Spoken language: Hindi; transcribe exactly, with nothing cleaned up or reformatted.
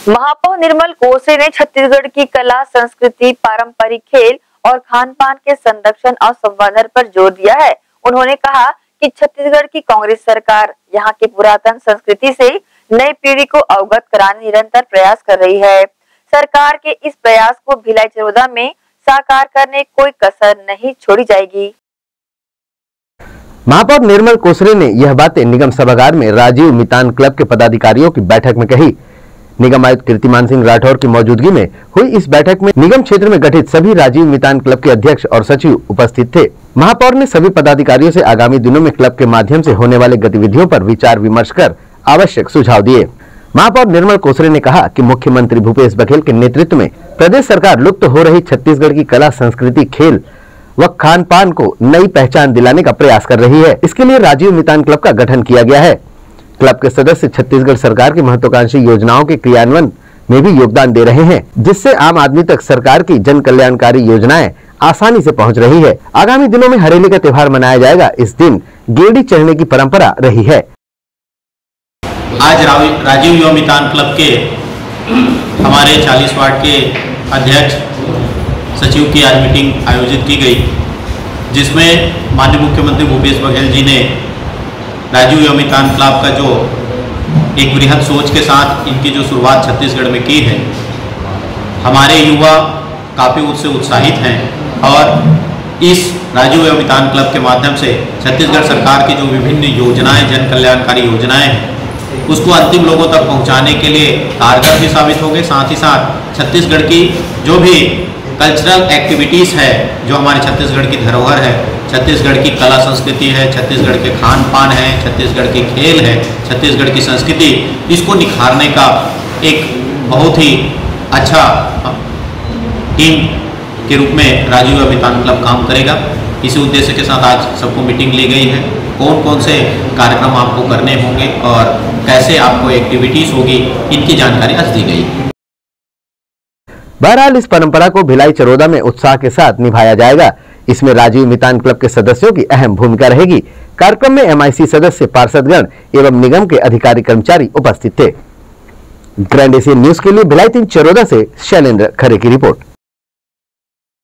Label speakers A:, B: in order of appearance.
A: महापौर निर्मल कोसरे ने छत्तीसगढ़ की कला, संस्कृति, पारंपरिक खेल और खान पान के संरक्षण और संवर्धन पर जोर दिया है। उन्होंने कहा कि छत्तीसगढ़ की कांग्रेस सरकार यहां की पुरातन संस्कृति से नई पीढ़ी को अवगत कराने निरंतर प्रयास कर रही है। सरकार के इस प्रयास को भिलाई चरोदा में साकार करने कोई कसर नहीं छोड़ी जाएगी।
B: महापौर निर्मल कोसरे ने यह बातें निगम सभागार में राजीव मितान क्लब के पदाधिकारियों की बैठक में कही। निगम आयुक्त कीर्तिमान सिंह राठौर की मौजूदगी में हुई इस बैठक में निगम क्षेत्र में गठित सभी राजीव मितान क्लब के अध्यक्ष और सचिव उपस्थित थे। महापौर ने सभी पदाधिकारियों से आगामी दिनों में क्लब के माध्यम से होने वाले गतिविधियों पर विचार विमर्श कर आवश्यक सुझाव दिए। महापौर निर्मल कोसरे ने कहा कि मुख्यमंत्री भूपेश बघेल के नेतृत्व में प्रदेश सरकार लुप्त हो रही छत्तीसगढ़ की कला, संस्कृति, खेल व खान पान को नई पहचान दिलाने का प्रयास कर रही है। इसके लिए राजीव मितान क्लब का गठन किया गया है। क्लब के सदस्य छत्तीसगढ़ सरकार की महत्वाकांक्षी योजनाओं के क्रियान्वयन में भी योगदान दे रहे हैं, जिससे आम आदमी तक सरकार की जन कल्याणकारी योजनाएं आसानी से पहुंच रही है। आगामी दिनों में हरेली का त्योहार मनाया जाएगा। इस दिन गेड़ी चढ़ने की परंपरा रही है।
C: आज राजीव युवा मितान क्लब के हमारे चालीस वार्ड के अध्यक्ष सचिव की आज मीटिंग आयोजित की गई, जिसमें माननीय मुख्यमंत्री भूपेश बघेल जी ने राजीव युवा मितान क्लब का जो एक बृहद सोच के साथ इनकी जो शुरुआत छत्तीसगढ़ में की है, हमारे युवा काफ़ी उससे उत्साहित हैं और इस राजीव युवा मितान क्लब के माध्यम से छत्तीसगढ़ सरकार की जो विभिन्न योजनाएं, जन कल्याणकारी योजनाएं हैं, उसको अंतिम लोगों तक पहुंचाने के लिए कारगर भी साबित होंगे। साथ ही साथ छत्तीसगढ़ की जो भी कल्चरल एक्टिविटीज़ है, जो हमारे छत्तीसगढ़ की धरोहर है, छत्तीसगढ़ की कला संस्कृति है, छत्तीसगढ़ के खान पान है, छत्तीसगढ़ के खेल है, छत्तीसगढ़ की संस्कृति, इसको निखारने का एक बहुत ही अच्छा टीम के रूप में राजीव युवा मितान क्लब काम करेगा। इसी उद्देश्य के साथ आज सबको मीटिंग ली गई है। कौन कौन से कार्यक्रम आपको करने होंगे और कैसे आपको एक्टिविटीज़ होगी, इनकी जानकारी आज दी गई।
B: बहरहाल इस परंपरा को भिलाई चरोदा में उत्साह के साथ निभाया जाएगा। इसमें राजीव मितान क्लब के सदस्यों की अहम भूमिका रहेगी। कार्यक्रम में एम आई सी सदस्य, पार्षदगण एवं निगम के अधिकारी कर्मचारी उपस्थित थे। ग्रैंड एशियन न्यूज के लिए भिलाई तीन चरोदा से शैलेंद्र खरे की रिपोर्ट।